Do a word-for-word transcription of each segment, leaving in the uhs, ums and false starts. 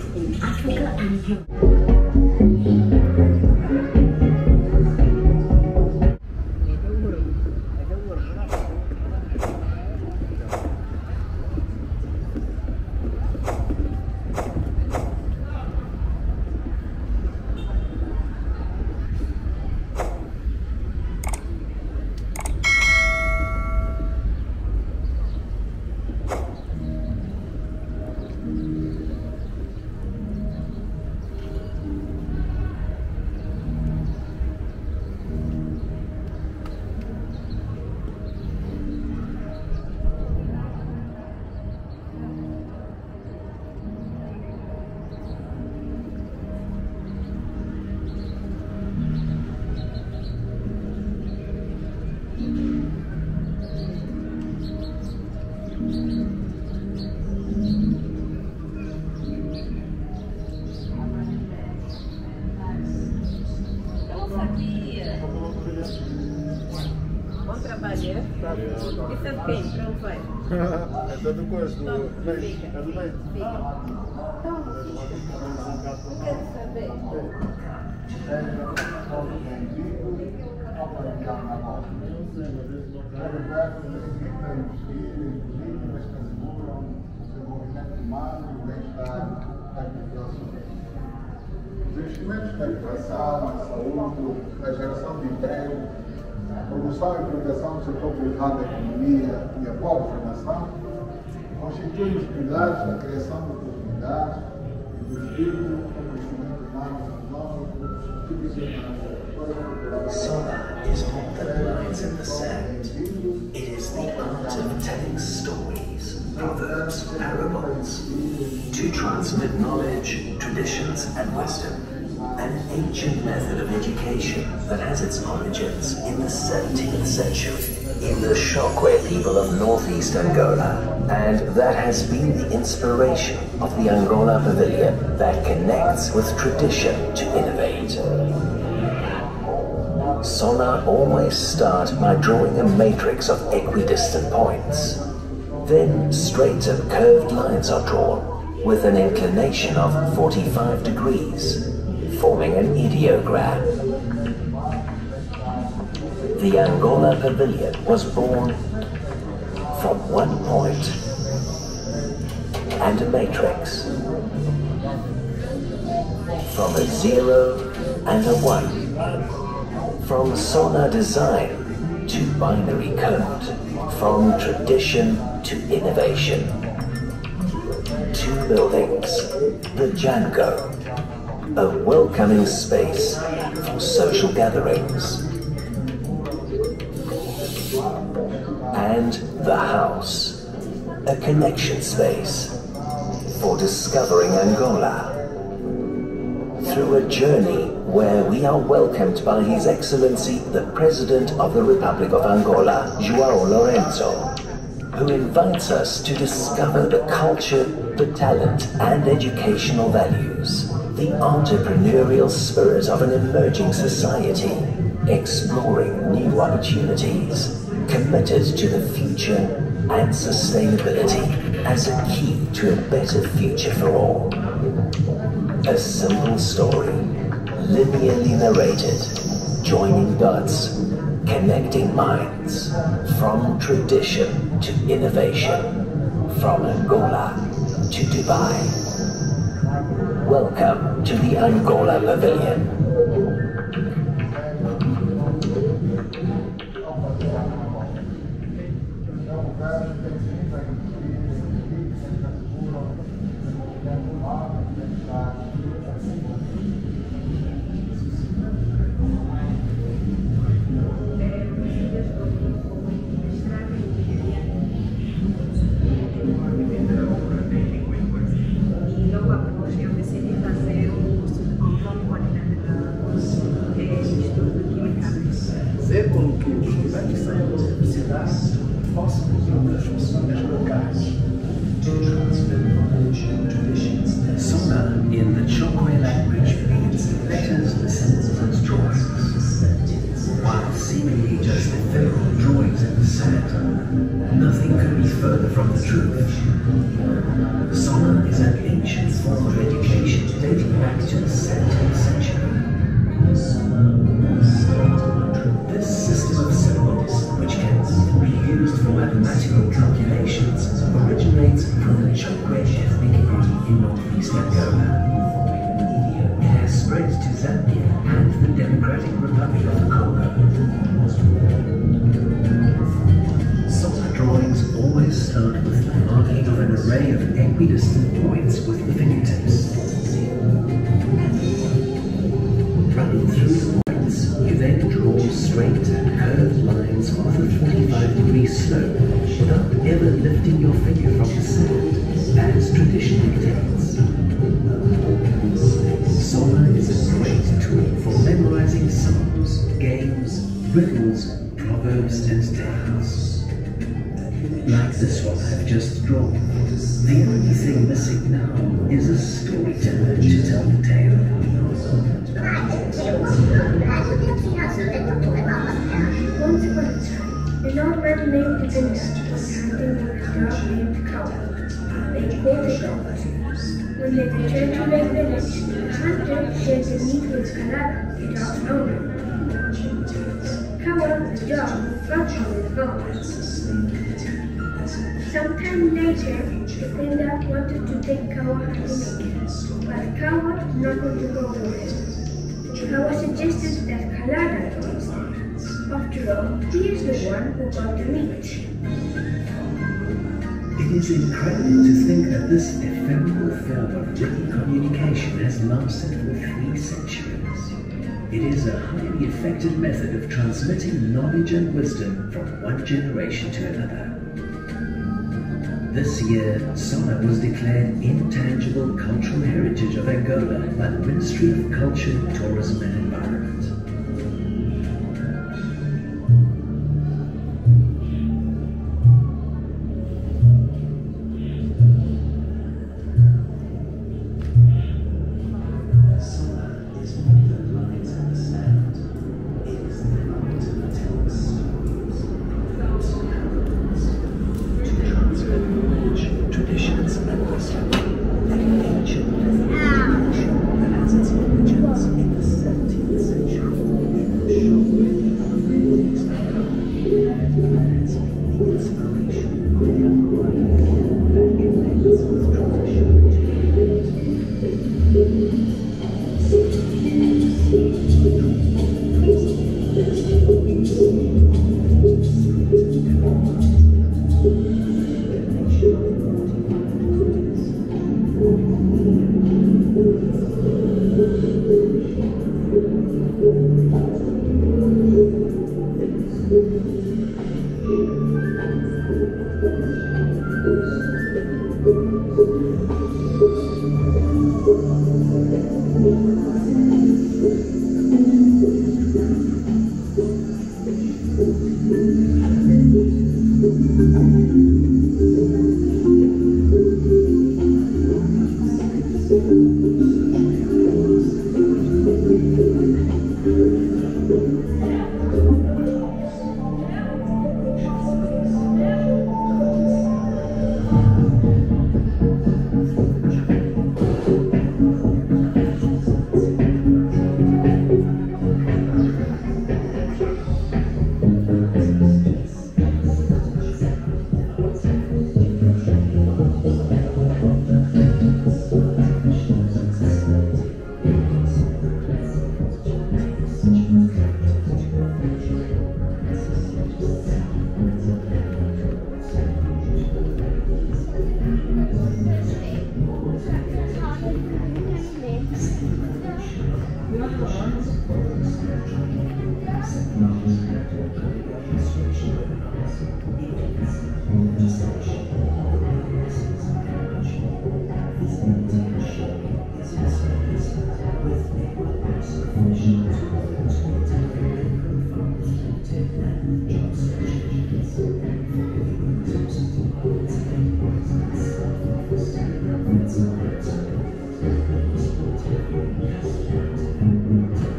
in Africa and Europe. Isso é de quem? Para onde vai? É do coisa, do leite. Fica. É do leite. Fica. Não quero saber. Os investimentos na educação, na saúde, na geração de emprego, promoção e proteção do setor privado da economia e a boa governação constituem os pilares da criação de oportunidades e do espírito do crescimento humano, econômico e visionário. Sona is more than lines in the sand. It is the art of telling stories, proverbs, parables, to transmit knowledge, traditions and wisdom. An ancient method of education that has its origins in the seventeenth century in the Chokwe people of northeast Angola, and that has been the inspiration of the Angola Pavilion that connects with tradition to innovate. Sona always start by drawing a matrix of equidistant points. Then straight and curved lines are drawn with an inclination of forty-five degrees, forming an ideogram. The Angola Pavilion was born from one point and a matrix, from a zero and a one, from Sona design to binary code, from tradition to innovation. Two buildings, the Django, a welcoming space for social gatherings, and the house, a connection space for discovering Angola through a journey where we are welcomed by His Excellency the President of the Republic of Angola, João Lorenzo, who invites us to discover the culture, the talent and educational values, the entrepreneurial spirit of an emerging society, exploring new opportunities, committed to the future and sustainability as a key to a better future for all. A simple story, linearly narrated, joining dots, connecting minds, from tradition to innovation, from Angola to Dubai. Welcome to the Angola Pavilion. Ver como que os estudantes saem das universidades possam encontrar as pessoas locais. Sona in the Chokwe language means letters, symbols and drawings. While seemingly just ephemeral drawings in the sand, nothing could be further from the truth. Sona is an ancient form of education Angola. It has spread to Zambia and the Democratic Republic of the Congo. Sona drawings always start with the marking of an array of equidistant points with the fingertips. Running through the points, you then draw straight and curved lines off a forty-five degree slope without ever lifting your finger from the sand, as tradition dictates. Sona is a great tool for memorizing songs, games, riddles, proverbs and tales. Like this one I've just drawn, the only thing missing now is a storyteller to tell the tale. Once upon a time, an old man named Vinda was hunting with a dog named Cow. They called the dog. When they returned to their village, the hunter shared the meat with Kalada, the dog's owner. Kawa, the dog, got on his bones. Sometime later, Vinda wanted to take Kawa hunting again, but Kawa did not want to go with him. Kawa suggested that Kalada go instead. After all, he is the one who got the meat. It is incredible to think that this ephemeral form of written communication has lasted for three centuries. It is a highly effective method of transmitting knowledge and wisdom from one generation to another. This year, Sona was declared Intangible Cultural Heritage of Angola by the Ministry of Culture, Tourism and Environment.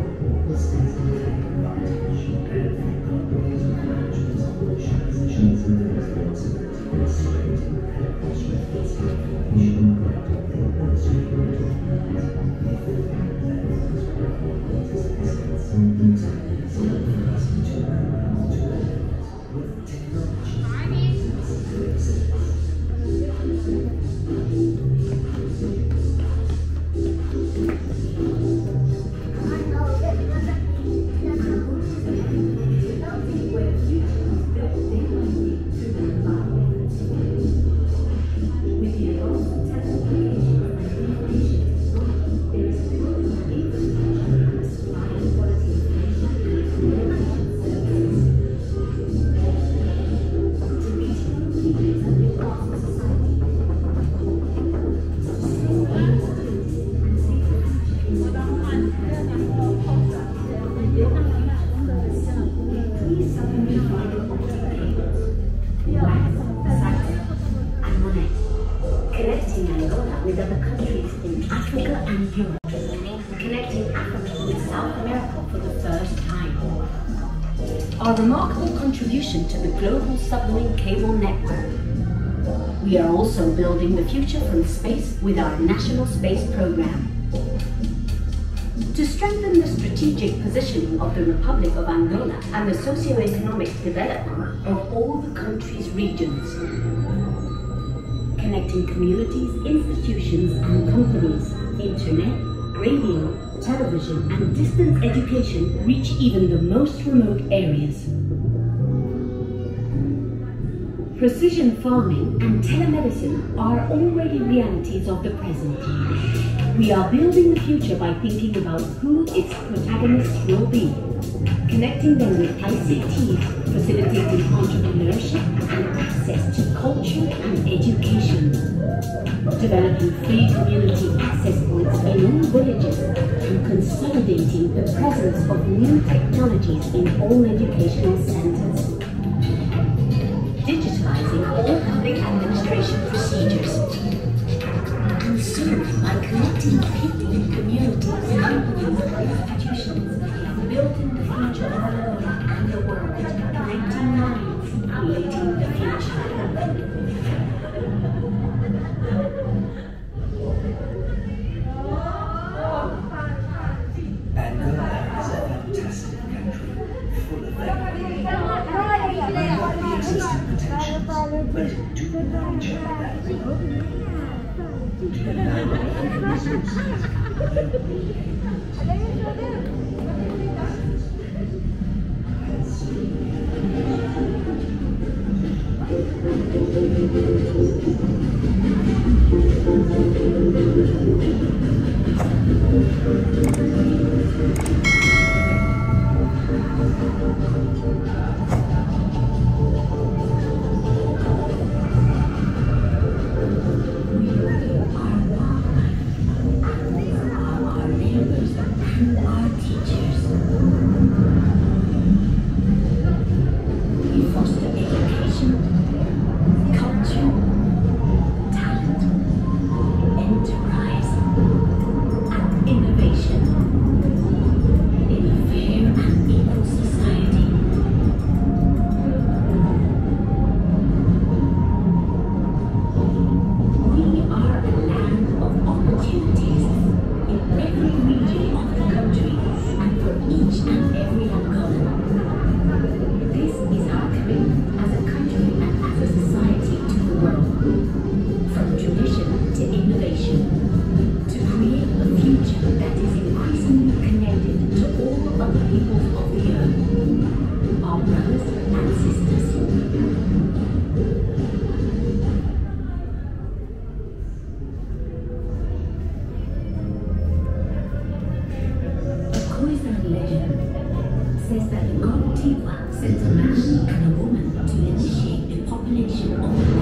Thank you. and Europe, connecting Africa with South America for the first time. Our remarkable contribution to the global submarine cable network. We are also building the future from space with our national space program. To strengthen the strategic positioning of the Republic of Angola and the socio-economic development of all the country's regions. Connecting communities, institutions and companies, internet, radio, television and distance education reach even the most remote areas. Precision farming and telemedicine are already realities of the present. We are building the future by thinking about who its protagonists will be, connecting them with I C T, facilitating entrepreneurship and access to culture and education, developing free community access points in all villages, and consolidating the presence of new technologies in all educational centers. Digitalizing all public administration procedures. And soon, by connecting people, communities, companies, and institutions, building the future of Angola and the world, connecting minds, creating the future. Angola is a fantastic country, full of everything. The existing potentials, but do we know each other that well? Do you know what the resources says that the god Tiwa sent a man and a woman to initiate the population of the